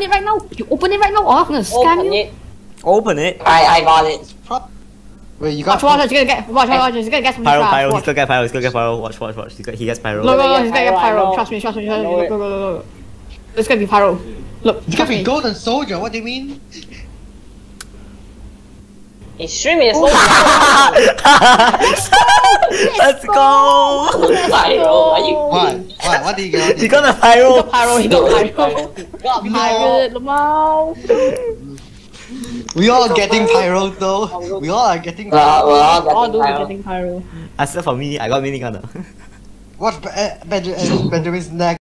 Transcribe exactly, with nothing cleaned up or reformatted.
open it right now. You open it right now, or I'm gonna scam Open you. it. Open it. I I got it. Wait, you got. Watch, watch, he's gonna get. Watch, watch, watch, he's gonna get something Pyro, fast. pyro, he's Watch. gonna get pyro, he's gonna get pyro. Watch, watch, watch. He, got, he gets pyro. Look, look, gonna look, he's get gonna get pyro, I pyro. know. Trust me, trust me, trust me. know Look, it. look, look, look, look. It's gonna be pyro. Look, You trust be me. golden soldier. What do you mean? Extreme is so Let's go! Pyro, are you What? What? What do you get? He got a He pyro! got pyro, he got pyro. got No. pyro. Lamau. We all getting pyro though. We all are getting. We're all, we're all All getting dudes are pyro. getting pyro. Except for me, I got minigun. Watch Benjamin's neck.